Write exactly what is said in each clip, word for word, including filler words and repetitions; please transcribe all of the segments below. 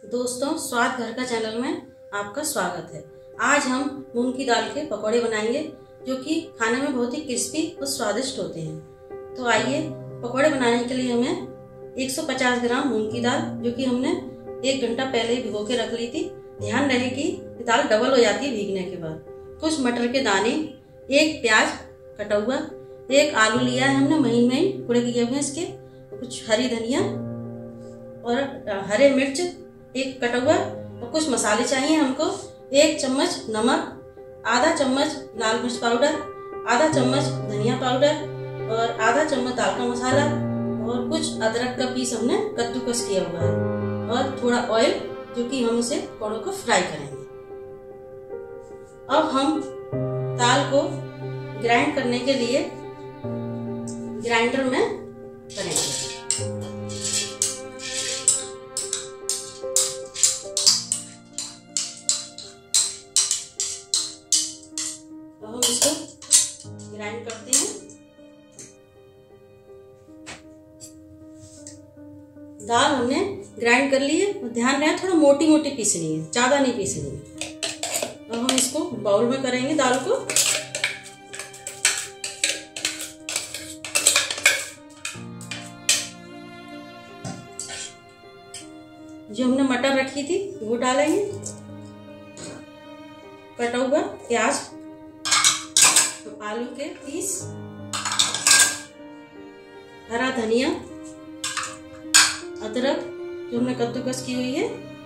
दोस्तों, स्वाद घर का चैनल में आपका स्वागत है। आज हम मूंग की दाल के पकौड़े बनाएंगे जो कि खाने में बहुत ही क्रिस्पी और स्वादिष्ट होते हैं। तो आइए, पकौड़े बनाने के लिए हमें एक सौ पचास ग्राम मूंग की दाल, जो कि हमने एक घंटा पहले ही भिगो के रख ली थी। ध्यान रहे कि दाल डबल हो जाती है भीगने के बाद। कुछ मटर के दाने, एक प्याज कटा हुआ, एक आलू लिया है हमने महीन महीन टुकड़े किए हुए इसके, कुछ हरी धनिया और हरे मिर्च एक कटा हुआ, और कुछ मसाले चाहिए हमको। एक चम्मच नमक, आधा चम्मच लाल मिर्च पाउडर, आधा चम्मच धनिया पाउडर और आधा चम्मच दाल का मसाला, और कुछ अदरक का पीस हमने कद्दूकस किया हुआ है, और थोड़ा ऑयल, जो कि हम इसे पकौड़ों को फ्राई करेंगे। अब हम दाल को ग्राइंड करने के लिए ग्राइंडर में करेंगे। अब हम इसको ग्राइंड करते हैं। दाल हमने ग्राइंड कर ली है, ध्यान रहे थोड़ा मोटी मोटी पीसनी है, ज्यादा नहीं पीसनी है। अब हम इसको बाउल में करेंगे दाल को। जो हमने मटर रखी थी वो डालेंगे, कटा हुआ प्याज, आलू के पीस, हरा धनिया, अदरक जो हमने कद्दूकस की हुई है,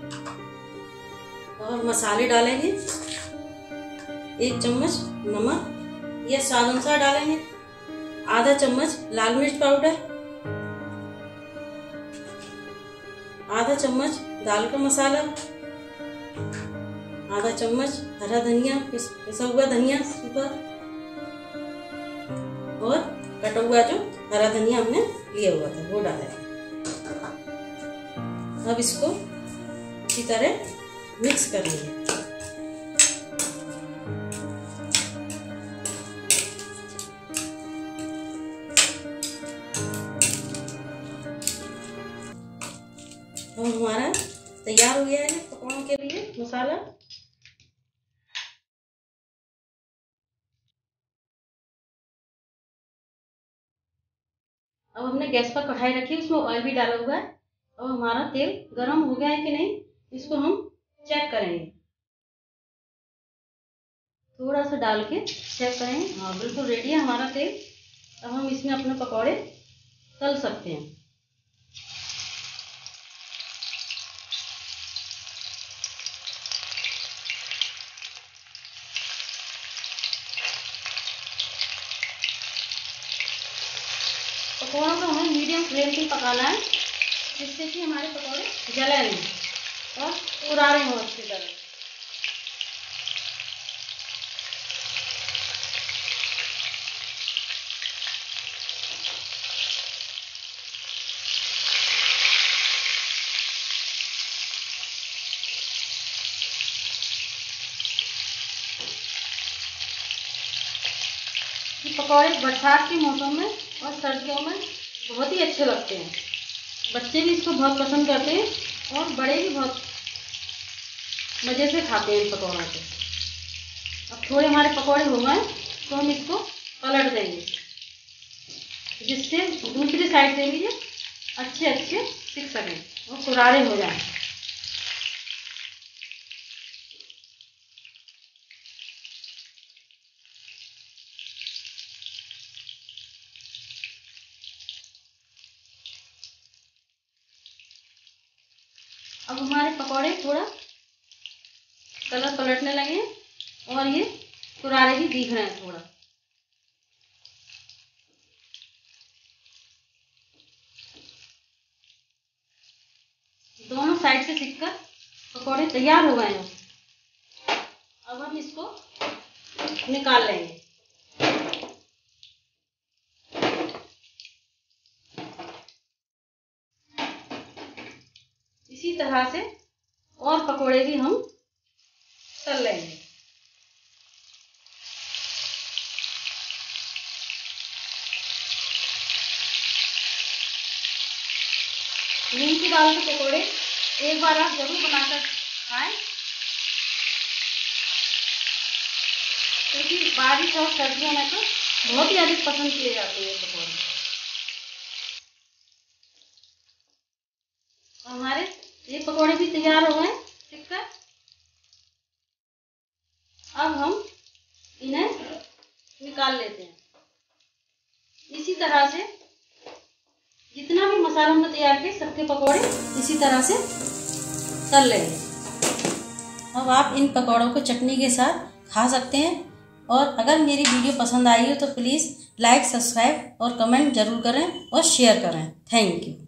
और मसाले डालेंगे। एक चम्मच नमक, यह स्वाद अनुसार डालेंगे। आधा चम्मच लाल मिर्च पाउडर, आधा चम्मच दाल का मसाला, आधा चम्मच हरा धनिया पिसा हुआ धनिया ऊपर, और कटा हुआ जो हरा धनिया हमने लिया हुआ था वो डालेंगे। अब इसको इसी तरह मिक्स कर लेंगे। अब हमारा तैयार हो गया है पकौड़ों के लिए मसाला। अब हमने गैस पर कढ़ाई रखी, उसमें ऑयल भी डाला हुआ है। अब हमारा तेल गरम हो गया है कि नहीं, इसको हम चेक करेंगे। थोड़ा सा डाल के चेक करेंगे। हाँ, बिल्कुल रेडी है हमारा तेल। अब हम इसमें अपने पकौड़े तल सकते हैं। पकौड़ों को हमें मीडियम फ्लेम पे पकाना है, जिससे कि हमारे पकौड़े जले नहीं और कुरारे हो अच्छी तरह। पकौड़े बरसात के मौसम में और सर्दियों में बहुत ही अच्छे लगते हैं। बच्चे भी इसको बहुत पसंद करते हैं और बड़े भी बहुत मज़े से खाते हैं पकौड़ों को। अब थोड़े हमारे पकौड़े हो गए तो हम इसको पलट देंगे, जिससे दूसरी साइड से भी ये अच्छे अच्छे सिक सकें और कुरारे हो जाएं। अब हमारे पकौड़े थोड़ा कलर पलटने लगे और ये कुरारे भी दिख रहे हैं थोड़ा। दोनों साइड से सिककर पकौड़े तैयार हो गए हैं। अब हम इसको निकाल लेंगे। इसी तरह से और पकौड़े भी हम तल लेंगे। मूंग की दाल के पकौड़े एक बार आप जरूर बनाकर खाएं, क्योंकि बारिश और सर्दियों में तो बहुत ही अधिक पसंद किए जाते हैं पकौड़े। हमारे ये पकौड़े भी तैयार हो गए टिक्कर। अब हम इन्हें निकाल लेते हैं। इसी तरह से जितना भी मसाला हमने तैयार किया सबके पकौड़े इसी तरह से तल लेंगे। अब आप इन पकौड़ों को चटनी के साथ खा सकते हैं। और अगर मेरी वीडियो पसंद आई हो तो प्लीज़ लाइक, सब्सक्राइब और कमेंट जरूर करें और शेयर करें। Thank you.